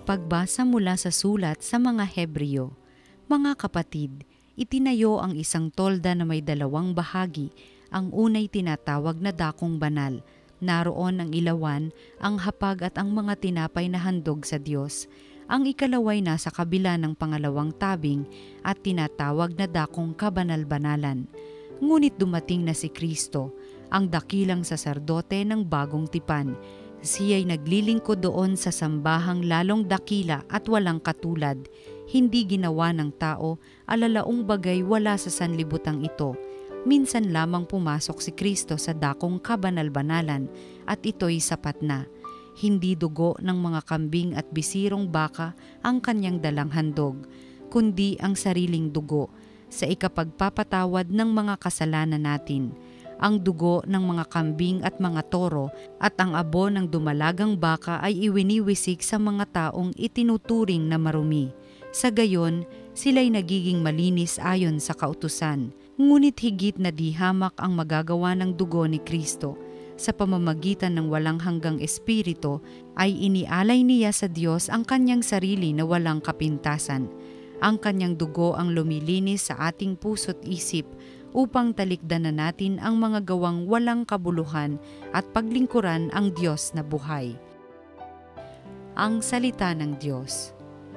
Pagbasa mula sa sulat sa mga Hebreo. Mga kapatid, itinayo ang isang tolda na may dalawang bahagi. Ang unay tinatawag na dakong banal. Naroon ang ilawan, ang hapag at ang mga tinapay na handog sa Diyos. Ang ikalaway nasa kabila ng pangalawang tabing at tinatawag na dakong kabanal-banalan. Ngunit dumating na si Kristo, ang dakilang saserdote ng bagong tipan. Siya'y naglilingkod doon sa sambahang lalong dakila at walang katulad. Hindi ginawa ng tao, alalaong bagay wala sa sanlibutang ito. Minsan lamang pumasok si Kristo sa dakong kabanal-banalan at ito'y sapat na. Hindi dugo ng mga kambing at bisirong baka ang kanyang dalang handog, kundi ang sariling dugo sa ikapagpapatawad ng mga kasalanan natin. Ang dugo ng mga kambing at mga toro at ang abo ng dumalagang baka ay iwiniwisik sa mga taong itinuturing na marumi. Sa gayon, sila'y nagiging malinis ayon sa kautusan. Ngunit higit na di hamak ang magagawa ng dugo ni Kristo. Sa pamamagitan ng walang hanggang espiritu ay inialay niya sa Diyos ang kanyang sarili na walang kapintasan. Ang kanyang dugo ang lumilinis sa ating puso't isip upang talikdanan natin ang mga gawang walang kabuluhan at paglingkuran ang Diyos na buhay. Ang salita ng Diyos.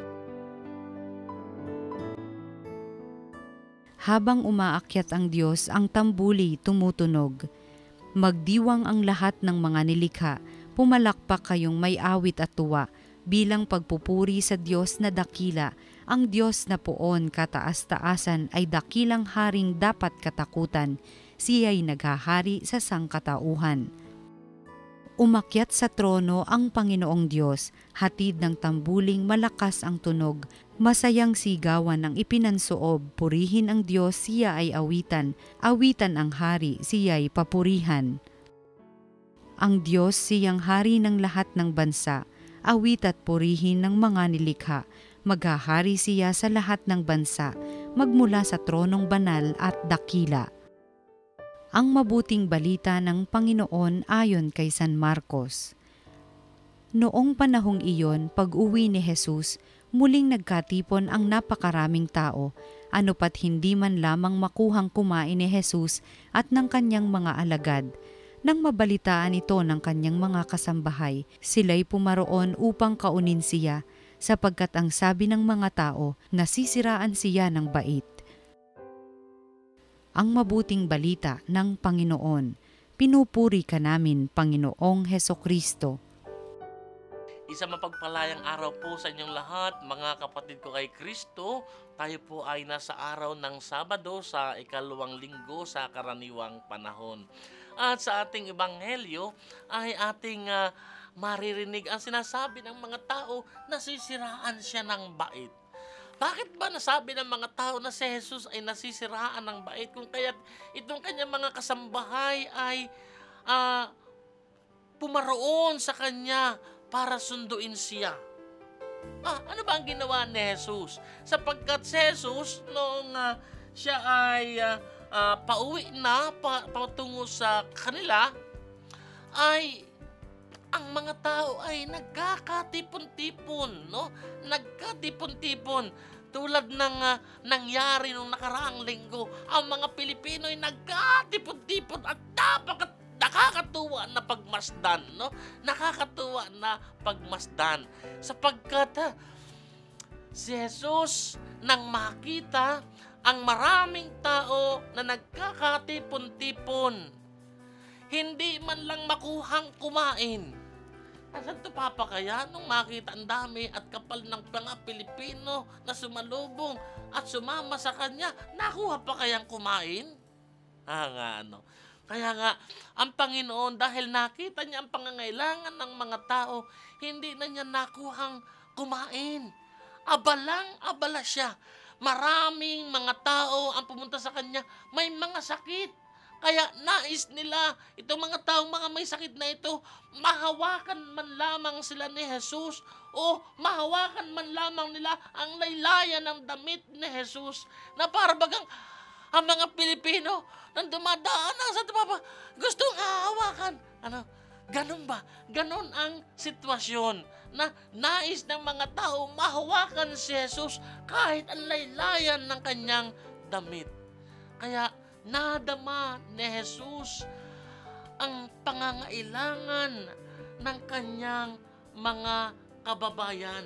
Habang umaakyat ang Diyos, ang tambuli tumutunog. Magdiwang ang lahat ng mga nilikha, pumalakpak kayong may awit at tuwa, bilang pagpupuri sa Diyos na dakila. Ang Diyos na poon kataas-taasan ay dakilang haring dapat katakutan. Siya'y naghahari sa sangkatauhan. Umakyat sa trono ang Panginoong Diyos, hatid ng tambuling malakas ang tunog. Masayang sigawan ang ipinansoob, purihin ang Diyos, siya ay awitan. Awitan ang hari, siya'y papurihan. Ang Diyos siyang hari ng lahat ng bansa, awit at purihin ng mga nilikha. Maghahari siya sa lahat ng bansa, magmula sa tronong banal at dakila. Ang mabuting balita ng Panginoon ayon kay San Marcos. Noong panahong iyon, pag-uwi ni Jesus, muling nagkatipon ang napakaraming tao, anopat hindi man lamang makuhang kumain ni Jesus at ng kanyang mga alagad. Nang mabalitaan ito ng kanyang mga kasambahay, sila'y pumaroon upang kaunin siya, sapagkat ang sabi ng mga tao, nasisiraan siya ng bait. Ang mabuting balita ng Panginoon. Pinupuri ka namin, Panginoong Hesukristo. Isa mapagpalayang araw po sa inyong lahat, mga kapatid ko kay Kristo. Tayo po ay nasa araw ng Sabado sa ikalawang linggo sa karaniwang panahon. At sa ating ebanghelyo ay ating maririnig ang sinasabi ng mga tao na nasisiraan siya ng bait. Bakit ba nasabi ng mga tao na si Jesus ay nasisiraan ng bait kung kaya't itong kanyang mga kasambahay ay pumaroon sa kanya para sunduin siya? Ano ba ang ginawa ni Jesus? Sapagkat si Jesus noong siya ay pauwi na patungo sa kanila ay ang mga tao ay nagkakatipon-tipon, no? Nagkatipon-tipon. Tulad ng nangyari nung nakaraang linggo, ang mga Pilipino ay nagkatipon-tipon at nakakatuwa na pagmasdan, no? Nakakatuwa na pagmasdan. Sapagkat si Jesus nang makita ang maraming tao na nagkakatipon-tipon, hindi man lang makuhang kumain. Asan to papakaya nung makita ang dami at kapal ng mga Pilipino na sumalubong at sumama sa kanya, nakuha pa kayang kumain? Kaya nga, ang Panginoon dahil nakita niya ang pangangailangan ng mga tao, hindi na niya nakuhang kumain. Abalang-abala siya. Maraming mga tao ang pumunta sa kanya, may mga sakit. Kaya nais nila, itong mga taong mga may sakit na ito, mahawakan man lamang sila ni Jesus o mahawakan man lamang nila ang laylayan ng damit ni Jesus na para bagang ang mga Pilipino nang dumadaan sa Papa, gustong hahawakan. Ganon ba? Ganon ang sitwasyon na nais ng mga tao mahawakan si Jesus kahit ang laylayan ng kanyang damit. Kaya nadama ni Jesus ang pangangailangan ng kanyang mga kababayan.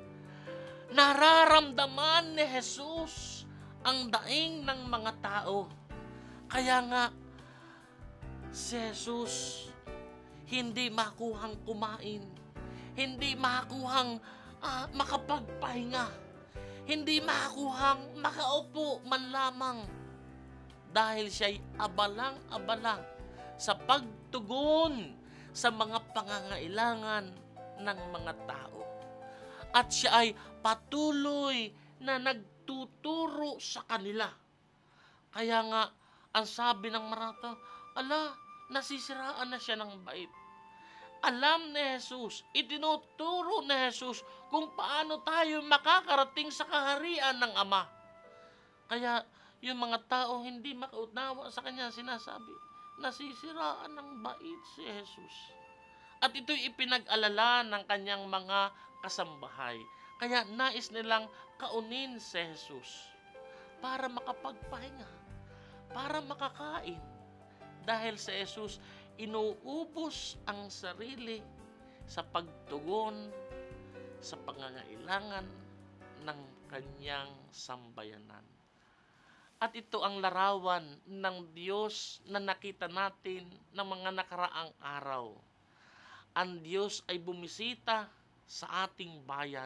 Nararamdaman ni Jesus ang daing ng mga tao. Kaya nga, si Jesus hindi makuhang kumain, hindi makuhang makapagpahinga, hindi makuhang makaupo man lamang dahil siya'y abalang-abala sa pagtugon sa mga pangangailangan ng mga tao. At siya ay patuloy na nagtuturo sa kanila. Kaya nga, ang sabi ng marata, nasisiraan na siya ng bait. Alam ni Jesus, itinuturo ni Jesus kung paano tayo makakarating sa kaharian ng Ama. Kaya yung mga tao hindi makaunawa sa kanya, sinasabi, nasisiraan ng bait si Jesus. At ito'y ipinag-alala ng kanyang mga kasambahay. Kaya nais nilang kaunin si Jesus para makapagpahinga, para makakain. Dahil si Jesus inuubos ang sarili sa pagtugon sa pangangailangan ng kanyang sambayanan. At ito ang larawan ng Diyos na nakita natin ng mga nakaraang araw. Ang Diyos ay bumisita sa ating bayan.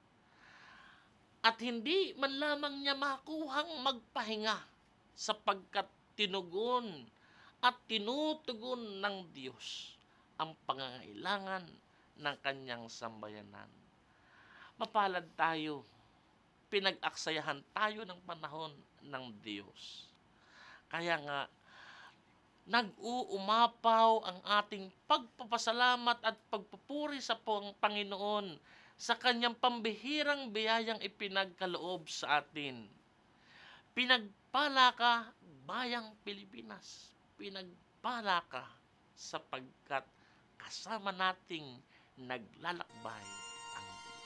At hindi man lamang niya makuhang magpahinga sapagkat tinugon at tinutugon ng Diyos ang pangangailangan ng kanyang sambayanan. Mapalad tayo, pinag-aksayahan tayo ng panahon ng Diyos. Kaya nga, nag-uumapaw ang ating pagpapasalamat at pagpupuri sa Panginoon sa kanyang pambihirang biyayang ipinagkaloob sa atin. Pinagpala ka, bayang Pilipinas. Pinagpala ka sapagkat kasama nating naglalakbay ang Diyos.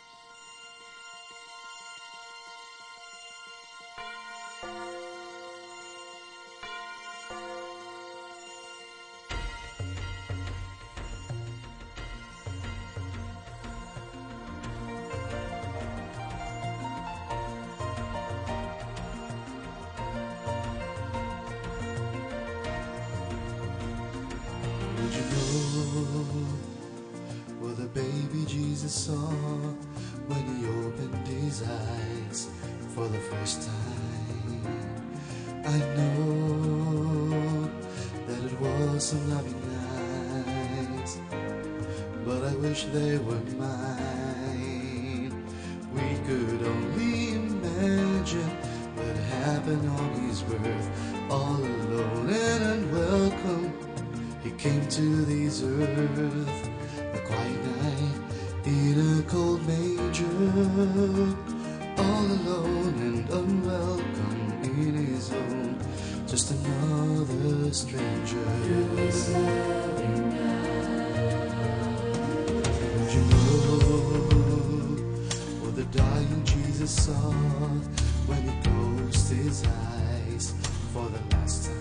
Did you know what the baby Jesus saw when he opened his eyes for the first time? I know that it was some loving nights, but I wish they were mine. We could only imagine what happened on his birth, all alone and unwelcome. He came to this earth, a quiet night in a cold manger, all alone and unwelcome in his home, just another stranger. Did you know what the dying Jesus saw when he closed his eyes for the last time?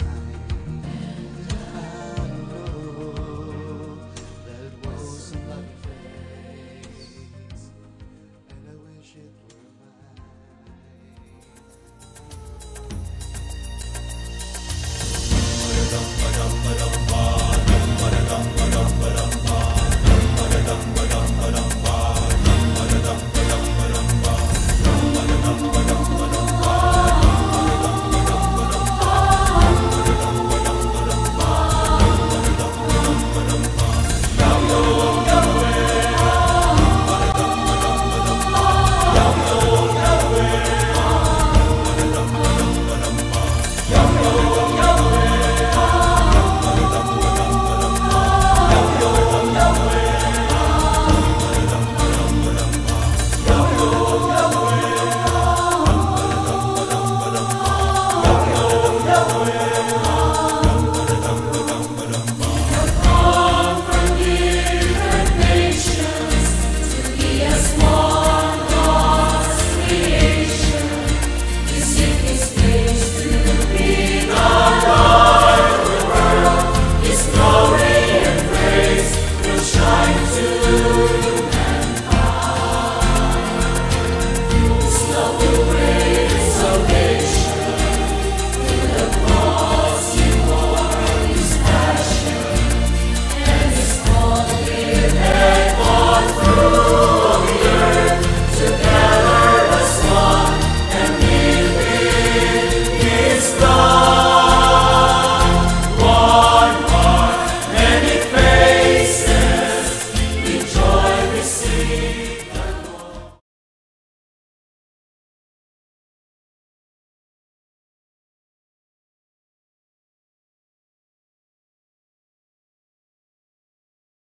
Oh,